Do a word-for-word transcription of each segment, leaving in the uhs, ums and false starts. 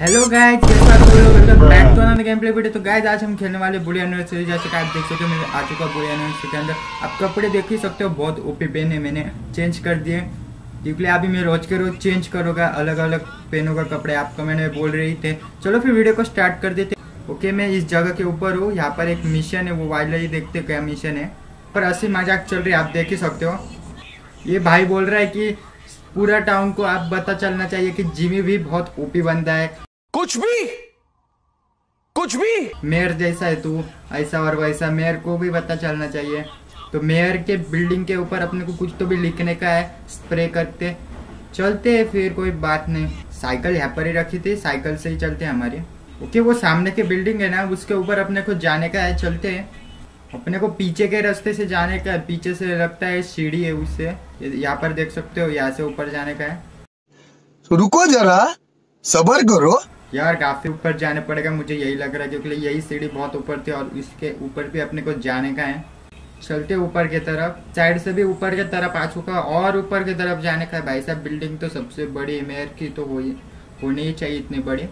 Hello guys, कैसे आप लोग? Welcome back to another game play video. तो गाइस आज हम खेलने वाले बुढ़िया यूनिवर्सिटी, जैसे कि आप देख सकते हो मैं आ चुका बुढ़िया यूनिवर्सिटी के अंदर। आप कपड़े देख ही सकते हो, बहुत ओपी पेन है, मैंने चेंज कर दिए क्योंकि अभी मैं रोज के रोज चेंज करूँगा, अलग अलग पेनों का कपड़े आप कमेंट में बोल रही थे। चलो फिर वीडियो को स्टार्ट कर देते। ओके, मैं इस जगह के ऊपर हूँ, यहाँ पर एक मिशन है, वो वाइल्ड ही देखते क्या मिशन है। पर हंसी मजाक चल रही है, आप देख ही सकते हो। ये भाई बोल रहा है कि पूरा टाउन को आप पता चलना चाहिए कि जिमी भी बहुत ओपी बंदा है, कुछ भी कुछ भी मेयर जैसा है तू, ऐसा और वैसा, मेयर को भी पता चलना चाहिए। तो मेयर के बिल्डिंग के ऊपर अपने को कुछ तो भी लिखने का है, स्प्रे करते चलते हैं। फिर कोई बात नहीं, साइकिल यहाँ पर ही रखी थी, साइकिल से ही चलते हैं हमारी। ओके, वो सामने के बिल्डिंग है ना, उसके ऊपर अपने को जाने का है, चलते हैं। अपने को पीछे के रास्ते से जाने का है, पीछे से लगता है सीढ़ी है, उससे यहाँ पर देख सकते हो, यहाँ से ऊपर जाने का है। रुको जरा सब्र करो यार, काफी ऊपर जाने पड़ेगा मुझे, यही लग रहा है, क्योंकि यही सीढ़ी बहुत ऊपर थी और इसके ऊपर भी अपने को जाने का है। चलते ऊपर की तरफ, साइड से भी ऊपर की तरफ आ चुका और ऊपर की तरफ जाने का है। भाई साहब, बिल्डिंग तो सबसे बड़ी मेयर की तो हो होनी ही चाहिए, इतनी बड़ी।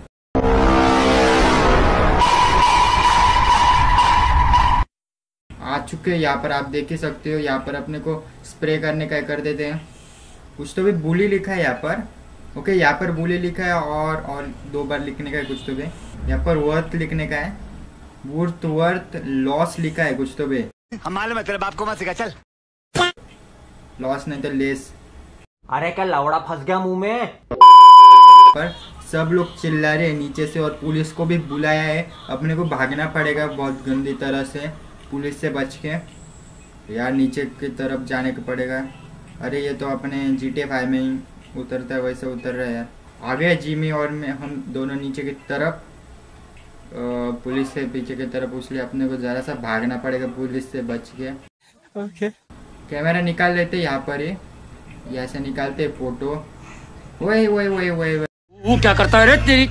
आ चुके हैं यहाँ पर, आप देख ही सकते हो। यहाँ पर अपने को स्प्रे करने का कर देते हैं। कुछ तो भी बुली लिखा है यहाँ पर। ओके, यहाँ पर बुली लिखा है और और दो बार लिखने का है कुछ तो भी। यहाँ पर वर्थ लिखने का है, वर्थ वर्थ लॉस लिखा है कुछ तो भी। हम मालूम है तेरे बाप को मत सिखा, चल। लॉस नहीं तो लेस। अरे क्या लवड़ा फंस गया मुंह में। पर सब लोग चिल्ला रहे हैं नीचे से और पुलिस को भी बुलाया है। अपने को भागना पड़ेगा बहुत गंदी तरह से, पुलिस से बच के। यार नीचे की तरफ जाने को पड़ेगा। अरे ये तो अपने जी टी ए फाइव में ही उतरता है, वैसे उतर रहा है यार। आगे जिमी और मैं, हम दोनों नीचे की तरफ, पुलिस से पीछे की तरफ, इसलिए अपने को जरा सा भागना पड़ेगा पुलिस से बच के। ओके, कैमरा निकाल लेते यहाँ पर ही, यहाँ से निकालते फोटो। वही वही वही वही वो क्या करता है रे तेरी।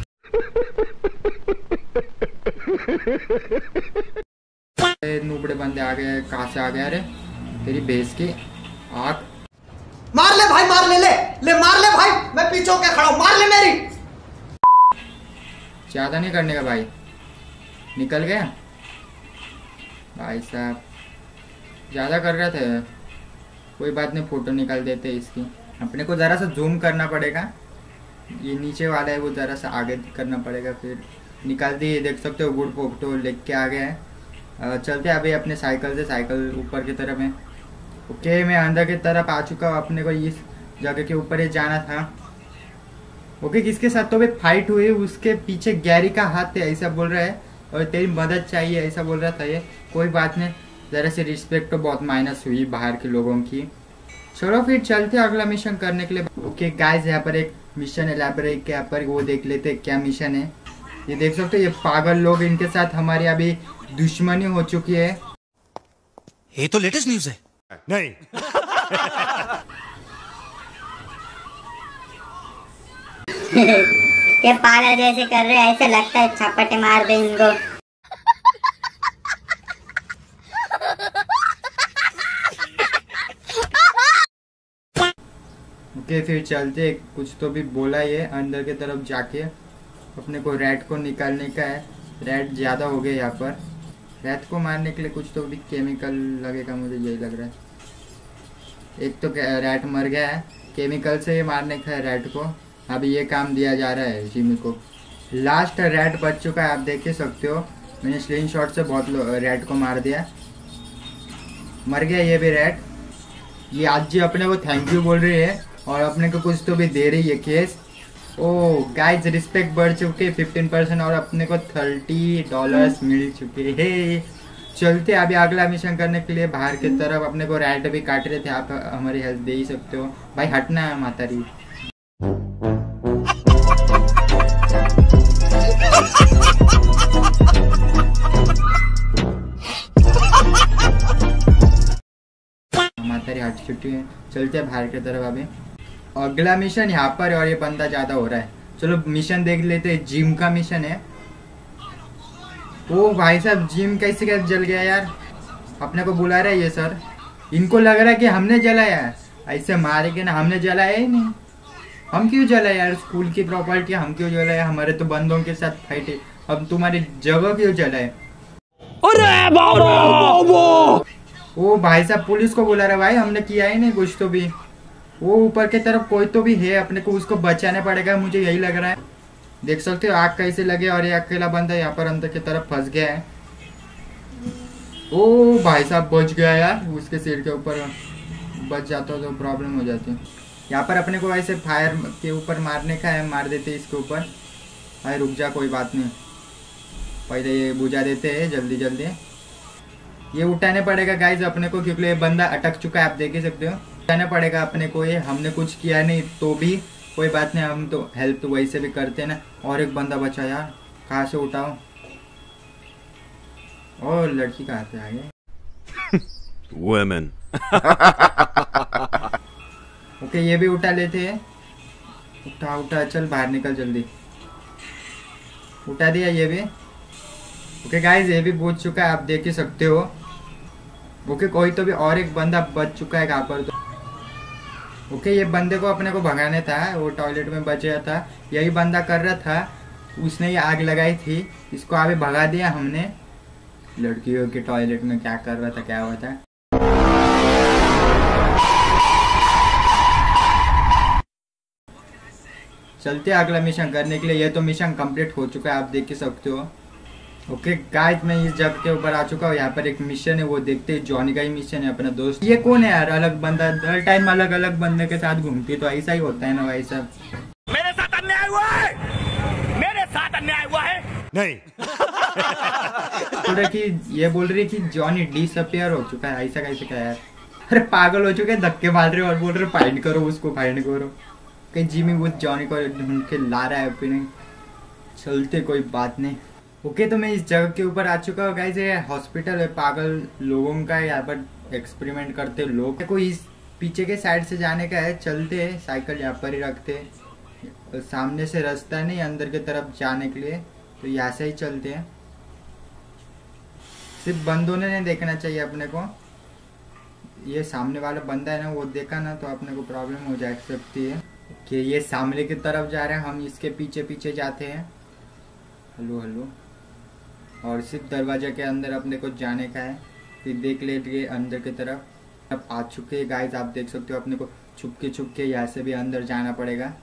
नूबड़े बंदे आ गए, कहाँ से आ गया रे? तेरी भैंस की आँख। मार ले भाई, मार ले, ले ले मार ले भाई, मैं पीछे होके खड़ा हूं, मार ले मेरी। ज्यादा नहीं करने का भाई, निकल गया भाई साहब, ज्यादा कर रहे थे। कोई बात नहीं, फोटो निकाल देते इसकी। अपने को जरा सा जूम करना पड़ेगा, ये नीचे वाला है वो जरा सा आगे करना पड़ेगा, फिर निकाल दिए। देख सकते हो गुड फोटो लेके के आ गया है। चलते अभी अपने साइकिल से, साइकिल ऊपर की तरफ है। ओके, मैं अंदर की तरफ आ चुका हूँ, अपने को इस जगह के ऊपर ही जाना था। ओके, किसके साथ तो भी फाइट हुई, उसके पीछे गैरी का हाथ है ऐसा बोल रहा है, और तेरी मदद चाहिए ऐसा बोल रहा था ये। कोई बात नहीं, ज़रा से रिस्पेक्ट तो बहुत माइनस हुई बाहर के लोगों की। चलो फिर चलते अगला मिशन करने के लिए। ओके गाइस, यहाँ पर एक मिशन है लाइब्रेरी के यहाँ पर, वो देख लेते क्या मिशन है। ये देख सकते हो, ये पागल लोग, इनके साथ हमारी अभी दुश्मनी हो चुकी है। ये तो लेटेस्ट न्यूज है। नहीं ये पागल जैसे कर रहे हैं, ऐसे लगता है छापटे मार दे इनको। ओके, फिर चलते। कुछ तो भी बोला ये अंदर की तरफ जाके, अपने को रैट को निकालने का है। रैट ज्यादा हो गए यहाँ पर, रैट को मारने के लिए कुछ तो भी केमिकल लगेगा, मुझे यही लग रहा है। एक तो रैट मर गया है, केमिकल से मारने का है रैट को। अभी ये काम दिया जा रहा है जिमी को। लास्ट रैट बच चुका है, आप देख ही सकते हो। मैंने स्लिंग शॉट से बहुत रैट को मार दिया, मर गया ये भी रैट। ये आज जी अपने को थैंक यू बोल रही है और अपने को कुछ तो भी दे रही है केस। ओह गाइस, रिस्पेक्ट बढ़ चुके फिफ्टीन परसेंट और अपने को थर्टी डॉलर्स मिल चुके हैं। चलते अभी अगला मिशन करने के लिए बाहर की तरफ। अपने को रैट भी काट रहे थे, आप हमारी हेल्प दे ही सकते हो भाई। हटना है मातारी। मातारी हट चुकी है, चलते हैं बाहर की तरफ अभी। अगला मिशन यहाँ पर है और ये बंदा ज्यादा हो रहा है। चलो मिशन देख लेते हैं, जिम का मिशन है। ओ भाई साहब, जिम कैसे कैसे जल गया यार? अपने को बुला रहा है ये सर। इनको लग रहा है कि हमने जलाया है, ऐसे मारेंगे ना, हमने जलाया ही नहीं। हम क्यों जलाए यार, स्कूल की प्रॉपर्टी हम क्यों जलाए, हमारे तो बंदों के साथ फाइट है, अब तुम्हारी जगह क्यों जलाए। अरे बाबा! ओ भाई साहब पुलिस को बुला रहा भाई, हमने किया ही नहीं कुछ तो भी। वो ऊपर की तरफ कोई तो भी है, अपने को उसको बचाना पड़ेगा, मुझे यही लग रहा है। देख सकते हो आग कैसे लगे, और ये अकेला बंदा यहाँ पर अंदर की तरफ फंस गया है। ओ भाई साहब बच गया यार, उसके सिर के ऊपर बच जाता तो प्रॉब्लम हो जाती। यहाँ पर अपने को ऐसे फायर के ऊपर मारने का है, मार देते इसके ऊपर। भाई रुक जा, कोई बात नहीं, पहले ये बुझा देते हैं जल्दी जल्दी। ये उठाने पड़ेगा गाइज अपने को, क्योंकि ये बंदा अटक चुका है, आप देख ही सकते हो। उठाना पड़ेगा अपने को, ये हमने कुछ किया नहीं तो भी कोई बात नहीं, हम तो हेल्प तो वैसे भी करते हैं ना। और एक बंदा बचा यार, कहाँ से उठाओ, और लड़की कहाँ से आ गई। Women. ओके ये भी उठा लेते हैं, उठा उठा, चल बाहर निकल जल्दी। उठा दिया ये भी। ओके गाइज ये भी बच चुका है, आप देख ही सकते हो। ओके कोई तो भी और एक बंदा बच चुका है कहाँ पर तो। ओके ये बंदे को अपने को भगाने था, वो टॉयलेट में बच गया था, यही बंदा कर रहा था, उसने ये आग लगाई थी, इसको आगे भगा दिया हमने। लड़कियों के टॉयलेट में क्या कर रहा था, क्या हुआ था। चलते अगला मिशन करने के लिए, ये तो मिशन कंप्लीट हो चुका है, आप देख ही सकते हो। ओके गाइस मैं इस जगह के ऊपर आ चुका हूँ, यहाँ पर एक मिशन है, वो देखते हैं। जॉनी का ही मिशन है, अपना दोस्त। ये कौन है यार, अलग बंदा, हर टाइम अलग अलग बंदे के साथ घूमती, तो ऐसा ही होता है ना भाई साहब। मेरे साथ अन्याय हुआ है, मेरे साथ अन्याय हुआ है। नहीं। थोड़ा कि ये बोल रही कि जॉनी डिसअपियर हो चुका है, ऐसा कैसे क्या यार। अरे पागल हो चुके, धक्के मार रहे और बोल रहे फाइंड करो उसको, फाइंड करो। कहीं जिमी वो जॉनी को ढूंढ के ला रहा है अपने। चलते कोई बात नहीं। ओके तो मैं इस जगह के ऊपर आ चुका हूँ गाइस, ये हॉस्पिटल है पागल लोगों का, यहाँ पर एक्सपेरिमेंट करते लोग। कोई इस पीछे के साइड से जाने का है, चलते हैं, साइकिल यहाँ पर ही रखते हैं। सामने से रास्ता नहीं अंदर की तरफ जाने के लिए, तो यहाँ से ही चलते हैं। सिर्फ बंदों ने नहीं देखना चाहिए अपने को, ये सामने वाला बंदा है ना, वो देखा ना तो अपने को प्रॉब्लम हो जा सकती है। कि ये सामने की तरफ जा रहे हैं, हम इसके पीछे पीछे जाते हैं। हेलो हेलो, और सिर्फ दरवाजे के अंदर अपने को जाने का है, फिर देख लेंगे अंदर की तरफ। अब आ चुके हैं गाइस, आप देख सकते हो, अपने को छुपके छुपके यहाँ से भी अंदर जाना पड़ेगा।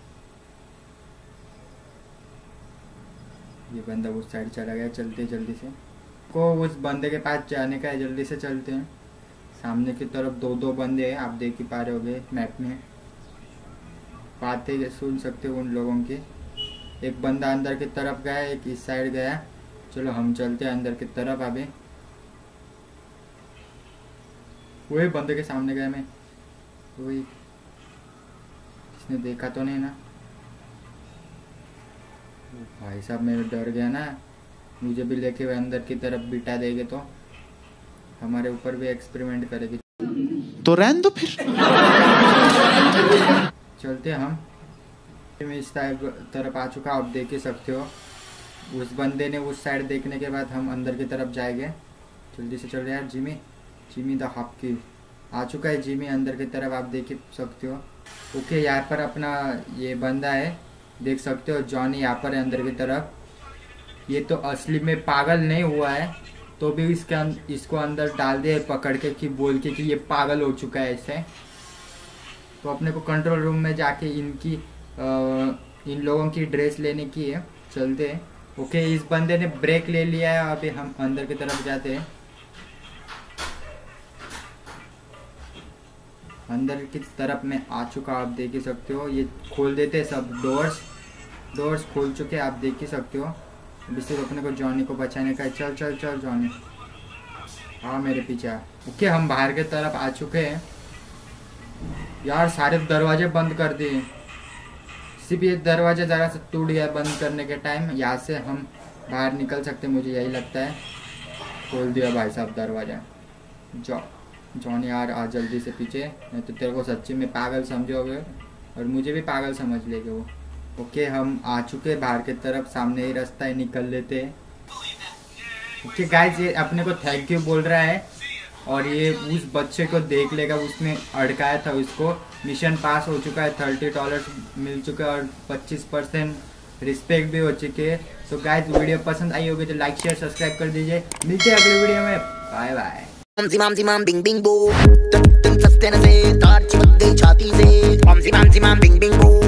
ये बंदा उस साइड चला गया, चलते जल्दी से को उस बंदे के पास जाने का है, जल्दी से चलते हैं। सामने की तरफ दो दो बंदे हैं, आप देख ही पा रहे होगे मैप में, बातें सुन सकते हो उन लोगों की। एक बंदा अंदर की तरफ गया, एक इस साइड गया। चलो हम चलते हैं अंदर की तरफ। अभी वही बंदे के सामने गया मैं, वही, किसने देखा तो नहीं ना। भाई साहब मैं डर गया ना, मुझे भी लेके हुए अंदर की तरफ बिठा देंगे तो हमारे ऊपर भी एक्सपेरिमेंट करेगी, तो रहने दो फिर। चलते हम। मैं इस तरफ आ चुका, आप देख ही सकते हो। उस बंदे ने उस साइड देखने के बाद हम अंदर की तरफ जाएंगे। जल्दी से चल रहे यार। जिमी जिमी द हॉप की आ चुका है, जिमी अंदर की तरफ, आप देख ही सकते हो। ओके यहाँ पर अपना ये बंदा है, देख सकते हो, जॉनी यहाँ पर है अंदर की तरफ। ये तो असली में पागल नहीं हुआ है, तो भी इसके अं, इसको अंदर डाल दे पकड़ के, कि बोल के कि ये पागल हो चुका है ऐसे। तो अपने को कंट्रोल रूम में जाके इनकी आ, इन लोगों की ड्रेस लेने की है, चलते हैं। ओके इस बंदे ने ब्रेक ले लिया है, अभी हम अंदर की तरफ जाते हैं। अंदर की तरफ में आ चुका, आप देख ही सकते हो। ये खोल देते हैं सब डोर्स, डोर्स खोल चुके हैं, आप देख ही सकते हो। अभी सिर्फ अपने को जॉनी को बचाने का है। चल चल चल जॉनी, हाँ मेरे पीछे। ओके हम बाहर की तरफ आ चुके हैं यार, सारे दरवाजे बंद कर दिए, सिर्फ ये दरवाजा ज़रा सा टूट गया बंद करने के टाइम, यहाँ से हम बाहर निकल सकते, मुझे यही लगता है। खोल दिया भाई साहब दरवाजा। जॉ जॉनी यार आ जल्दी से पीछे, नहीं तो तेरे को सच्ची में पागल समझोगे और मुझे भी पागल समझ लेगे वो। ओके हम आ चुके बाहर की तरफ, सामने ही रास्ता है, निकल लेते हैं। ओके गाइस ये अपने को थैंक यू बोल रहा है, और ये उस बच्चे को देख लेगा, उसने अड़काया था उसको, मिशन पास हो चुका है, थर्टी डॉलर मिल चुके हैं और पच्चीस परसेंट रिस्पेक्ट भी हो चुके हैं। तो गाइस वीडियो पसंद आई होगी तो लाइक शेयर सब्सक्राइब कर दीजिए। मिलते हैं अगले वीडियो में, bye bye. Zimam zimam bing bing boo, tum tum सस्ते न से तार चिपक गई छाती से। Zimam zimam bing bing boo।